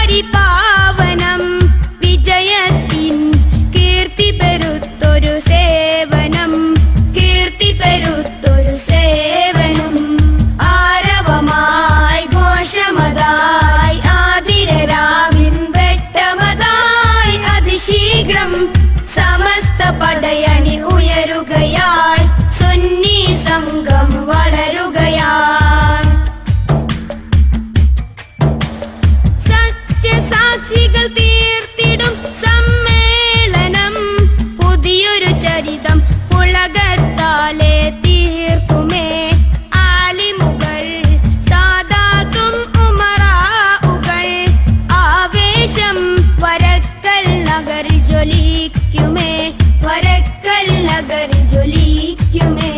പരിപാവനം വിജയത്തിൻ കീർത്തി പെരുത്തൊരു സേവനം കീർത്തി പെരുത്തൊരു സേവനം ആരവമായി ഘോഷമതായി ആതിരരാവിൻ വെട്ടമതായി അതിശീഘ്രം സമസ്ത പടയണി ഉയരുകയായി സുന്നി സംഘം വളരുകയായി സത്യസാക്ഷികൾ തീർത്തിടും സമ്മേളനം പുതിയൊരു ചരിതം പുളകത്താലെ തീർക്കുമേ ആലിമുകൾ സാദാത്തും ഉമറാഉകൾ ആവേശം വരക്കൽ നഗർ ജ്വലിക്കുമേ വരക്കൽ നഗർ ജ്വലിക്കുമേ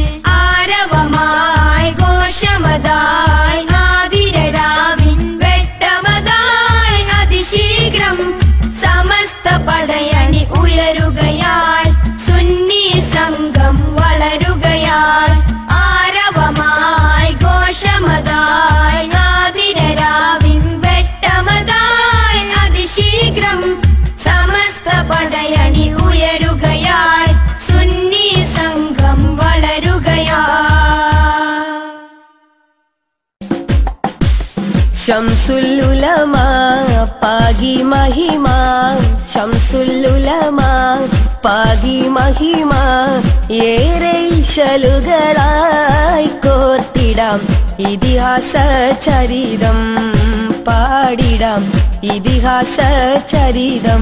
ആരവമായി ഘോഷമതായി ആതിരരാവിൻ വെട്ടമതായി അതിശീഘ്രം സമസ്ത പടയണി ഉയരുകയായി സുന്നി സംഘം വളരുകയായി ആരവമായി ഘോഷമതായി ആതിരരാവിൻ വെട്ടമതായി അതിശീഘ്രം സമസ്ത പടയണി ഉയരുകയായി സുന്നി സംഘം വളരുകയായി ശംസുൽ ഉലമാ പാകി മഹിമ ശംസുൽ ഉലമാ പാകി മഹിമ ഏറെ ഇശലുകളായി കോർത്തിടാം ഇതിഹാസ ചരിതം പാടിടാം ഇതിഹാസ ചരിതം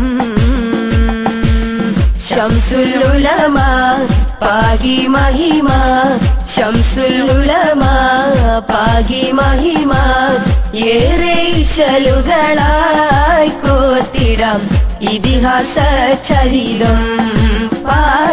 ശംസുൽ ഉലമാ പാകി മഹിമ ശംസുൽ ഉലമാ പാകി മഹിമ ഏറെ ഇശലുകളായി കോർത്തിടാം ഇതിഹാസ ചരിതം പാടിടാം